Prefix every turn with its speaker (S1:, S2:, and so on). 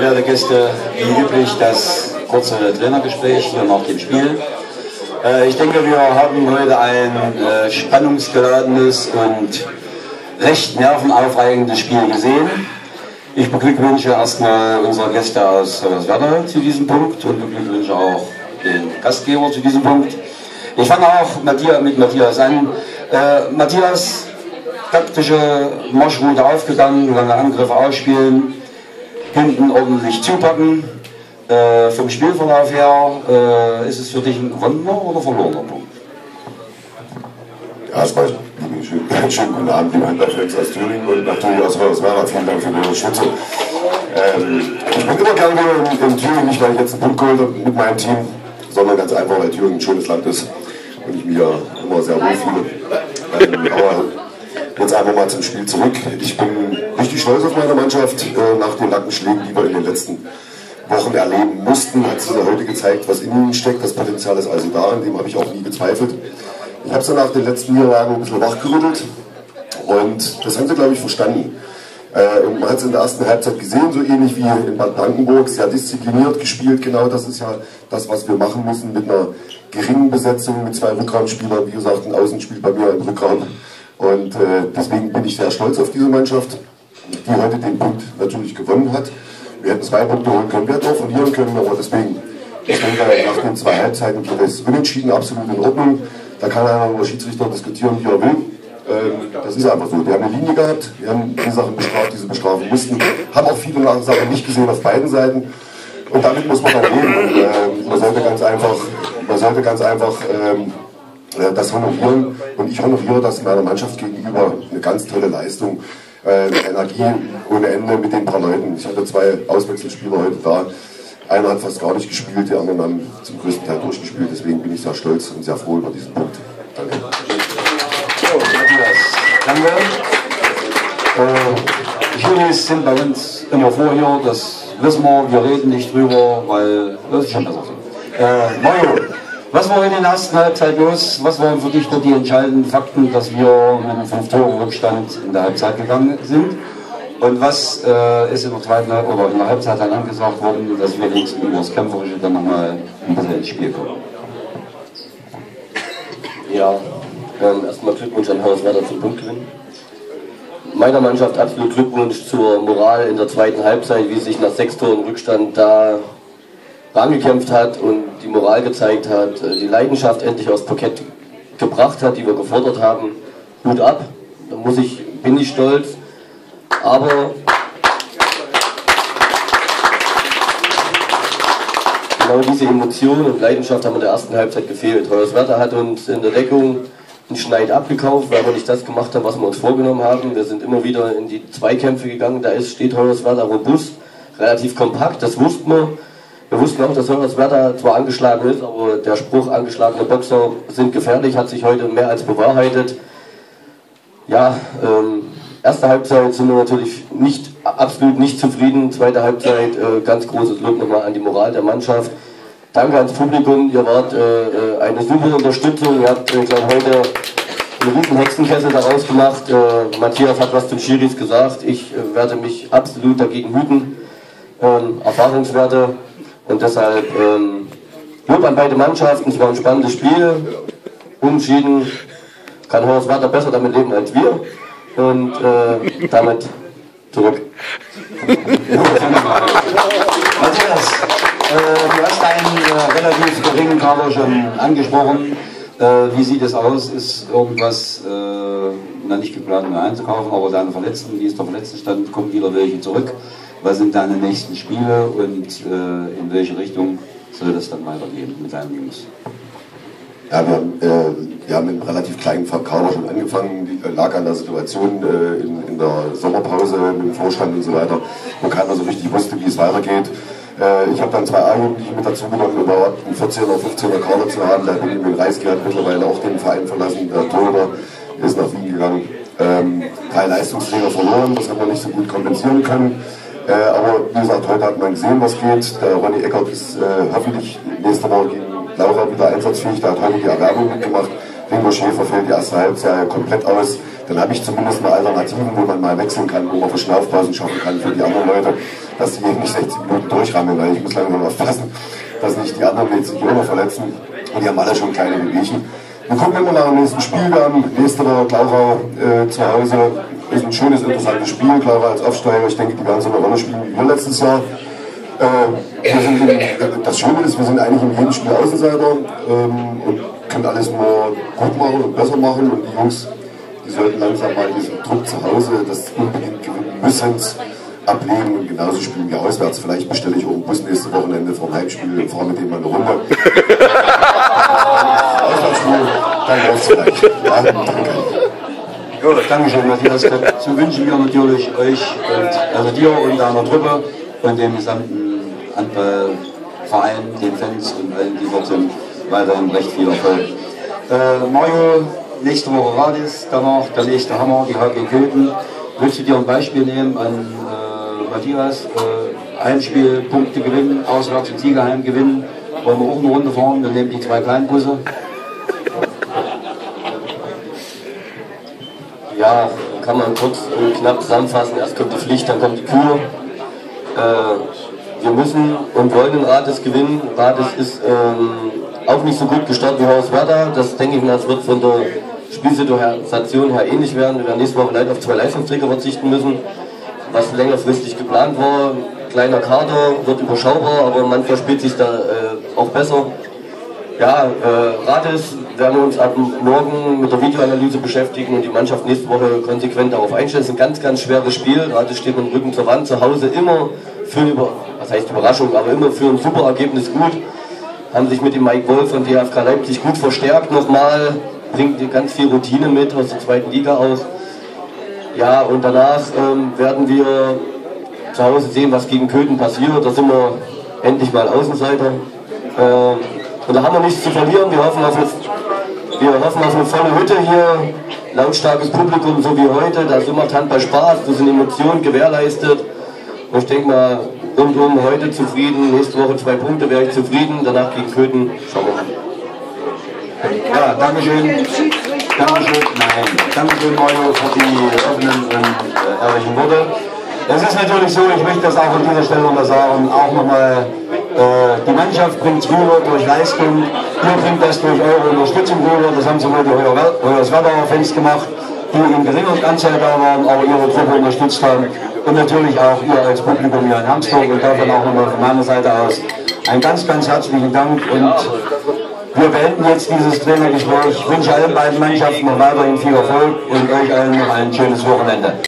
S1: verehrte Gäste, wie üblich das kurze Trainergespräch hier nach dem Spiel. Ich denke, wir haben heute ein spannungsgeladenes und recht nervenaufreibendes Spiel gesehen. Ich beglückwünsche erstmal unsere Gäste aus Hoyerswerda zu diesem Punkt und beglückwünsche auch den Gastgeber zu diesem Punkt. Ich fange auch mit Matthias an. Matthias, taktische Marschroute aufgegangen, lange Angriffe ausspielen, hinten ordentlich zupacken. Vom Spielverlauf her, ist es für dich ein gewonnener oder verlorener Punkt?
S2: Ja, erstmal schönen guten Abend, liebe Handballfans aus Thüringen und natürlich aus Hoyerswerda. Vielen Dank für die Unterstützung. Ich bin immer gerne in Thüringen, nicht weil ich jetzt einen Punkt geholt habe mit meinem Team, sondern ganz einfach, weil Thüringen ein schönes Land ist und ich mich ja immer sehr wohl fühle. Aber jetzt einfach mal zum Spiel zurück. Ich bin richtig stolz auf meine Mannschaft. Nach den Nackenschlägen, die wir in den letzten Wochen erleben mussten, hat sich ja heute gezeigt, was in ihnen steckt. Das Potenzial ist also da, an dem habe ich auch nie gezweifelt. Ich habe sie nach den letzten Niederlagen ein bisschen wachgerüttelt und das haben sie, glaube ich, verstanden. Und man hat es in der ersten Halbzeit gesehen, so ähnlich wie in Bad Blankenburg, sehr diszipliniert gespielt. Genau das ist ja das, was wir machen müssen mit einer geringen Besetzung, mit 2 Rückraumspielern. Wie gesagt, ein Außenspiel bei mir im Rückraum. Und deswegen bin ich sehr stolz auf diese Mannschaft, die heute den Punkt natürlich gewonnen hat. Wir hätten 2 Punkte holen können, wir hätten auch verlieren können, aber deswegen, ich denke, nach den 2 Halbzeiten geht es unentschieden absolut in Ordnung. Da kann einer über Schiedsrichter diskutieren, wie er will. Das ist einfach so. Die haben eine Linie gehabt, wir haben die Sachen bestraft, die sie bestrafen mussten, haben auch viele Sachen nicht gesehen auf beiden Seiten. Und damit muss man dann leben. Man sollte ganz einfach das honorieren. Und ich honoriere das meiner Mannschaft gegenüber. Eine ganz tolle Leistung. Energie ohne Ende mit den paar Leuten. Ich hatte 2 Auswechselspieler heute da. Einer hat fast gar nicht gespielt, die anderen haben zum größten Teil durchgespielt. Deswegen bin ich sehr stolz und sehr froh über diesen Punkt. Danke.
S1: So, Matthias, danke. Juries sind bei uns immer vor hier, das wissen wir reden nicht drüber, weil das ist schon besser so. Mario, was war in der ersten Halbzeit los? Was waren für dich dort die entscheidenden Fakten, dass wir mit einem 5-Tore-Rückstand in der Halbzeit gegangen sind? Und was ist in der zweiten oder in der Halbzeit dann angesagt worden, dass wir wenigstens über das Kämpferische dann nochmal ein bisschen ins Spiel kommen?
S3: Ja, erstmal Glückwunsch an Hoyerswerda zum Punktgewinn. Meiner Mannschaft absolut Glückwunsch zur Moral in der zweiten Halbzeit, wie sie sich nach 6 Toren Rückstand da rangekämpft hat und die Moral gezeigt hat, die Leidenschaft endlich aufs Parkett gebracht hat, die wir gefordert haben. Hut ab, da bin ich stolz, aber genau diese Emotion und Leidenschaft haben in der ersten Halbzeit gefehlt. Hoyerswerda hat uns in der Deckung einen Schneid abgekauft, weil wir nicht das gemacht haben, was wir uns vorgenommen haben. Wir sind immer wieder in die Zweikämpfe gegangen, da steht Hoyerswerda robust, relativ kompakt, das wussten wir. Wir wussten auch, dass Hoyerswerda zwar angeschlagen ist, aber der Spruch, angeschlagene Boxer sind gefährlich, hat sich heute mehr als bewahrheitet. Ja, erste Halbzeit sind wir natürlich absolut nicht zufrieden. Zweite Halbzeit, ganz großes Lob nochmal an die Moral der Mannschaft. Danke ans Publikum, ihr wart eine super Unterstützung. Ihr habt, glaube heute einen guten Hexenkessel daraus gemacht. Matthias hat was zu den Schiris gesagt. Ich werde mich absolut dagegen hüten. Erfahrungswerte. Und deshalb Lob an beide Mannschaften, es war ein spannendes Spiel. Unentschieden kann Hoyerswerda besser damit leben als wir. Und damit zurück.
S1: Matthias, du hast einen relativ geringen Kader schon angesprochen. Wie sieht es aus? Ist irgendwas nicht geplant mehr einzukaufen, aber deine Verletzten, wie ist der Verletztenstand? Kommen wieder welche zurück? Was sind deine nächsten Spiele und in welche Richtung soll das dann weitergehen mit deinen Jungs?
S2: Ja, wir haben mit einem relativ kleinen Kader schon angefangen, lag an der Situation in der Sommerpause mit dem Vorstand und so weiter, wo keiner so richtig wusste, wie es weitergeht. Ich habe dann 2 A-Jugendliche mit dazu genommen, überhaupt einen 14er, 15er Kader zu haben. Der Benjamin Reiski hat mittlerweile auch den Verein verlassen, der Torhüter ist nach Wien gegangen. 3 Leistungsträger verloren, das haben wir nicht so gut kompensieren können. Aber wie gesagt, heute hat man gesehen, was geht. Der Ronny Eckert ist hoffentlich nächste Woche gegen Laura wieder einsatzfähig. Der hat heute die Erwerbung mitgemacht. Ringo Schäfer fällt die erste Halbzeit komplett aus. Dann habe ich zumindest mal Alternativen, wo man mal wechseln kann, wo man Verschnaufpausen schaffen kann für die anderen Leute. dass die nicht 60 Minuten durchrammen, weil ich muss langsam aufpassen, dass nicht die anderen jetzt sich auch noch verletzen. Und die haben alle schon kleine Bewegungen. Wir gucken immer nach dem nächsten Spiel. Wir haben nächste Woche Klauchau zu Hause. Ist ein schönes, interessantes Spiel. Klauchau als Aufsteiger, ich denke, die werden so eine Rolle spielen wie wir letztes Jahr. Das Schöne ist, wir sind eigentlich in jedem Spiel Außenseiter und können alles nur gut machen und besser machen. Und die Jungs, die sollten langsam mal diesen Druck zu Hause, das unbedingt gewinnen müssen, ablegen und genauso spielen wie auswärts. Vielleicht bestelle ich auch einen Bus nächste Wochenende vom Heimspiel und fahre mit dem mal eine Runde. Auswärtsspiel, dann wäre es vielleicht. Ja, danke.
S1: Ja, Dankeschön, Matthias. Dazu wünschen wir natürlich euch, also dir und deiner Truppe und dem gesamten Handballverein, den Fans und allen, die dort sind, weiterhin recht viel Erfolg. Mario, nächste Woche Radis, danach der nächste Hammer, die HG Köthen. Willst du dir ein Beispiel nehmen an Matthias? Heimspiel, Punkte gewinnen, auswärts und Siegerheim gewinnen. Wollen wir auch eine Runde fahren? Wir nehmen die 2 kleinen Busse.
S3: Ja, kann man kurz und knapp zusammenfassen. Erst kommt die Pflicht, dann kommt die Kür. Wir müssen und wollen Radis gewinnen. Radis ist auch nicht so gut gestartet wie Hoyerswerda. Das denke ich mal, es wird von der Spielsituation her ähnlich werden. Wir werden nächste Woche leider auf 2 Leistungsträger verzichten müssen, was längerfristig geplant war. Kleiner Kader, wird überschaubar, aber manchmal spielt sich da auch besser. Ja, Radis werden wir uns ab morgen mit der Videoanalyse beschäftigen und die Mannschaft nächste Woche konsequent darauf einstellen. Es ist ein ganz, ganz schweres Spiel. Radis steht mit dem Rücken zur Wand, zu Hause immer für eine was heißt Überraschung, aber immer für ein super Ergebnis gut. Haben sich mit dem Mike Wolf von DFK Leipzig gut verstärkt nochmal, bringt ganz viel Routine mit aus der 2. Liga aus. Ja, und danach werden wir zu Hause sehen, was gegen Köthen passiert. Da sind wir endlich mal Außenseiter. Und da haben wir nichts zu verlieren. Wir hoffen auf eine volle Hütte hier, lautstarkes Publikum, so wie heute. Da macht Handball Spaß, da sind Emotionen gewährleistet. Und ich denke mal, rundum heute zufrieden. Nächste Woche 2 Punkte, wäre ich zufrieden. Danach gegen Köthen. Schauen wir mal.
S1: Ja, Dankeschön. Dankeschön. Nein, Dankeschön, Mario, für die offenen und ehrlichen Worte. Es ist natürlich so, ich möchte das auch an dieser Stelle nochmal sagen, auch nochmal, die Mannschaft bringt es rüber durch Leistung, ihr bringt das durch eure Unterstützung rüber, das haben sowohl die Hoyerswerdaer Fans gemacht, die in geringer Anzahl da waren, aber ihre Truppe unterstützt haben und natürlich auch ihr als Publikum hier in Hermsdorf und davon auch nochmal von meiner Seite aus einen ganz, ganz herzlichen Dank und wir beenden jetzt dieses Trainergespräch. Ich wünsche allen beiden Mannschaften noch weiterhin viel Erfolg und euch allen noch ein schönes Wochenende.